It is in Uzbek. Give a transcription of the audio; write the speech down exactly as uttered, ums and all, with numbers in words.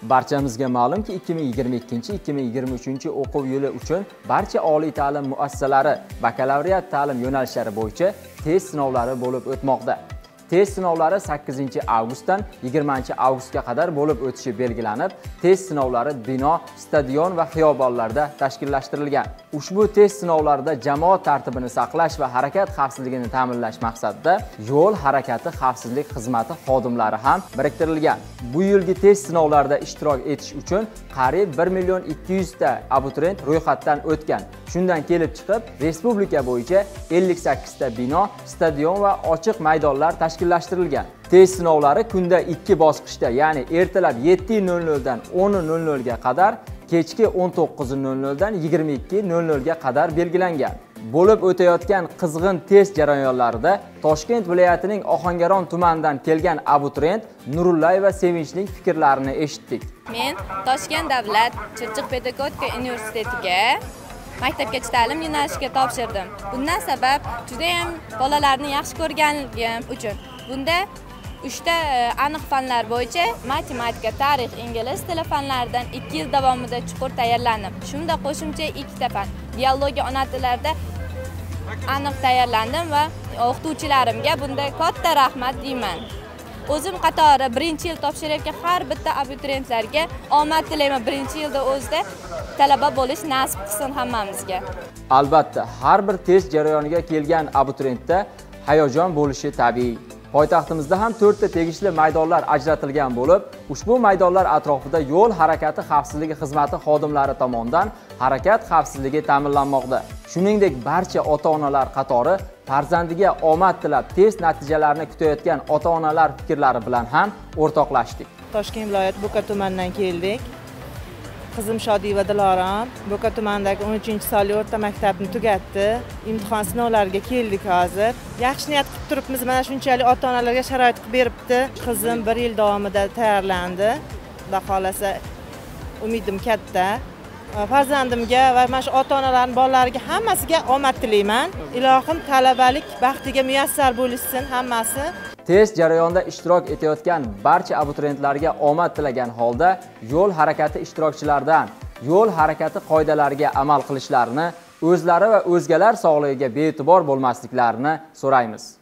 Barchamizga ma'lumki, ikki ming yigirma ikkinchi ikki ming yigirma uchinchi o'quv yili uchun barcha oliy ta'lim muassasalari bakalavriat ta'lim yo'nalishlari bo'yicha test sinovlari bo'lib o'tmoqda. Test sinovlari sakkizinchi avgustdan yigirmanchi avgustga qadar bo'lib o'tishi belgilanib, test sinovlari bino, stadion va xiyobonlarda tashkillashtirilgan. Ushbu test sinovlarida jamoat tartibini saqlash va harakat xavfsizligini ta'minlash maqsadida yo'l harakati xavfsizlik xizmati xodimlari ham biriktirilgan. Bu yilgi test sinovlarida ishtirok etish uchun qariyb bir million ikki yuz ta abituriyent ro'yxatdan o'tgan. Shundan kelib chiqib, respublika bo'yicha ellik sakkiz ta bino, stadion va ochiq maydonlar tashkillashtirilgan. Test sinovlari kunda ikki bosqichda, ya'ni ertalab yetti nol nol dan o'n nol nol ga qadar, kechki o'n to'qqiz nol nol dan yigirma ikki nol nol ga qadar belgilangan. Bo'lib o'tayotgan qizg'in test jarayonlarida Toshkent viloyatining Ohangaron tumanidan kelgan abituriyent Nurullayeva Sevinchning fikrlarini eshitdik. Men Toshkent davlat Chirchiq pedagogika universitetiga maktabgacha ta'lim yo'nalishiga topshirdim. Bundan sabab juda ham bolalarni yaxshi ko'rganim uchun. Bunda uchta aniq fanlar bo'yicha matematika, tarix, ingliz tili fanlaridan ikki yil davomida chuqur tayyorlandim. Shunda qo'shimcha ikkita fan, biologiya, ona tillarida aniq tayyorlandim va o'qituvchilarimga bunda katta rahmat deyman. O'zim qatori birinchi yil topshirayotgan har bitta abituriyentlarga omad tilayman. Birinchi yilda o'zida talaba bo'lish nasib qilsin hammamizga. Albatta, har bir test jarayoniga kelgan abituriyentda hayajon bo'lishi tabiiy. Poytaxtimizda ham to'rtta tegishli maydonlar ajratilgan bo'lib, ushbu maydonlar atrofida yo'l harakati xavfsizligi xizmati xodimlari tomonidan harakat xavfsizligi ta'minlanmoqda. Shuningdek, barcha ota-onalar qatori farzandiga omad tilab, test natijalarini kutayotgan ota-onalar fikrlari bilan ham o'rtoqlashdik. Toshkent viloyati Bo'ka tumanidan keldik. Qizim Shodiyeva Diloram Bo'ka tumanidagi o'n uchinchi sonli o'rta maktabni tugatdi. Imtihon sinovlariga keldik hozir. Yaxshi niyat qilib turibmiz. Mana shunchalik ota-onalarga sharoit qilib beribdi. Qizim bir yil davomida tayyorlandi. Xudo xolasa umidim katta. Farzandimga va mana shu ota-onalarning bolalariga hammasiga omad tilayman. Ilohim talabalik baxtiga muyassar bo'lishsin hammasi. Test jarayonida ishtirok etayotgan barcha abituriyentlarga omad tilagan holda yo'l harakati ishtirokchilaridan yo'l harakati qoidalariga amal qilishlarini, o'zlari va o'zgalar sog'lig'iga bee'tibor bo'lmasliklarini so'raymiz.